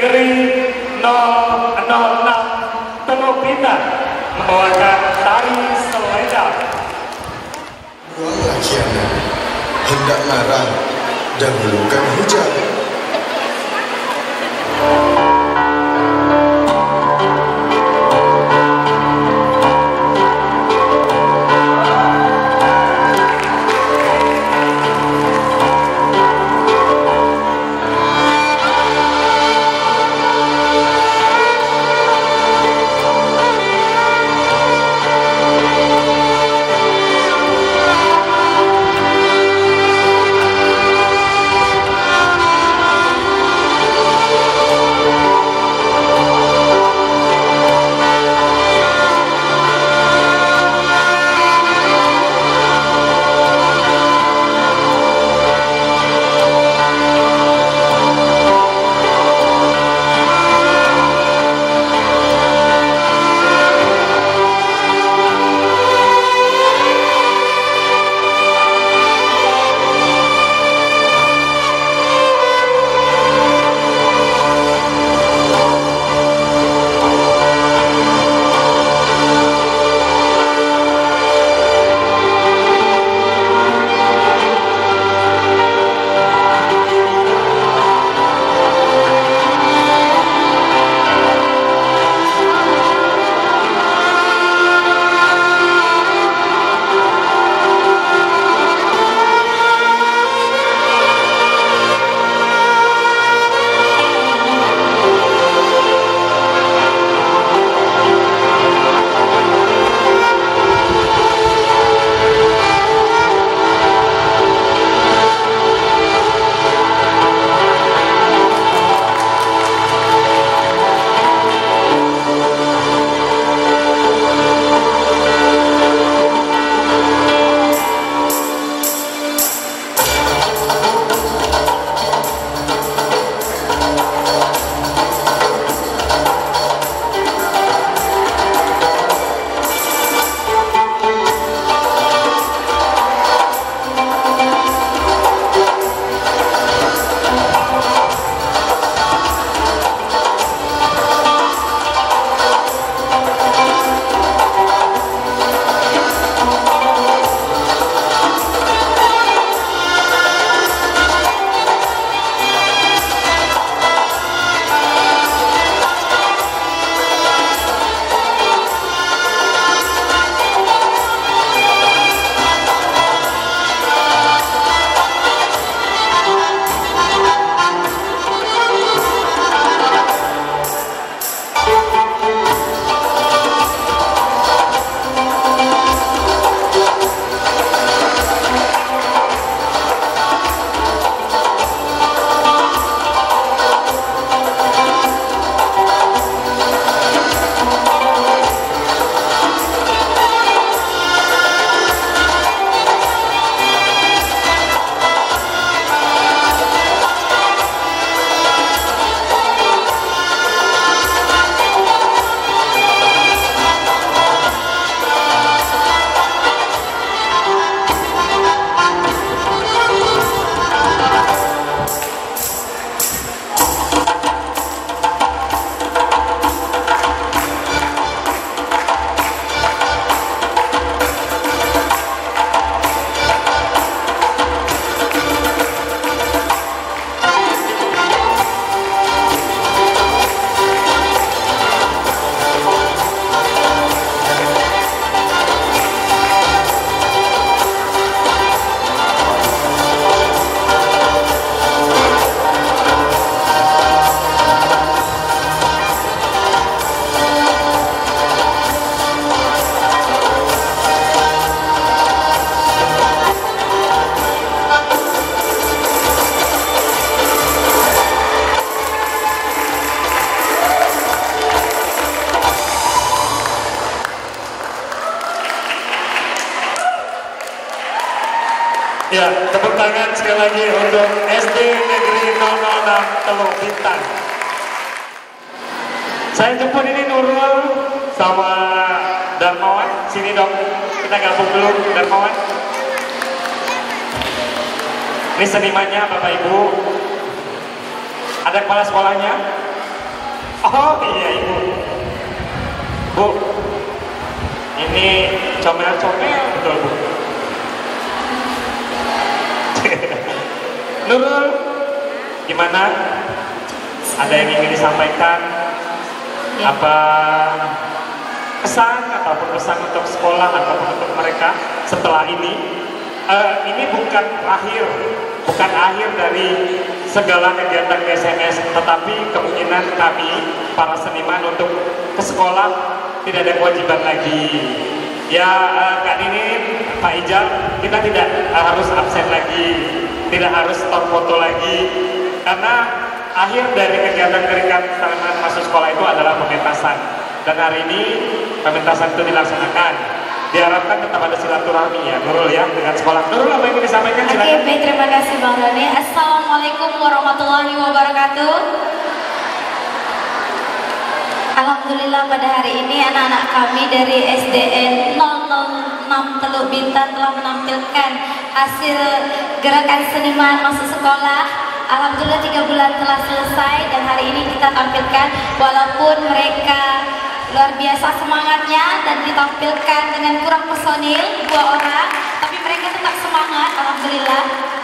Negeri 006 Teluk Bintang membawakan tari selendang. Buanglah kiamat, hendak marah, dahulukan hujan. Ya, tepuk tangan sekali lagi untuk SD Negeri 006 Teluk Bintang. Saya jemput ini Nurul sama Darmawan. Sini dong, kita gabung dulu Darmawan. Ini senimannya Bapak Ibu. Ada kepala sekolahnya. Oh iya ibu. Bu, ini comel-comel betul bu. Nurul, gimana? Ada yang ingin disampaikan? Ya. Apa pesan ataupun pesan untuk sekolah ataupun untuk mereka setelah ini? Ini bukan akhir dari segala kegiatan di SMS, tetapi kemungkinan kami para seniman untuk ke sekolah tidak ada kewajiban lagi. Ya Kak Ninin, Pak Ijal, kita tidak harus absen lagi, tidak harus stop foto lagi, karena akhir dari kegiatan kegiatan masuk sekolah itu adalah pementasan. Dan hari ini pementasan itu dilaksanakan. Diharapkan tetap ada silaturahmi ya, Nurul ya, dengan sekolah. Nurul, apa yang ingin disampaikan? Silakan. Oke, terima kasih Bang Doni. Assalamualaikum warahmatullahi wabarakatuh. Alhamdulillah pada hari ini anak-anak kami dari SDN 006 Teluk Bintan telah menampilkan hasil gerakan seniman masuk sekolah. Alhamdulillah 3 bulan telah selesai dan hari ini kita tampilkan walaupun mereka luar biasa semangatnya dan ditampilkan dengan kurang personil 2 orang, tapi mereka tetap semangat. Alhamdulillah.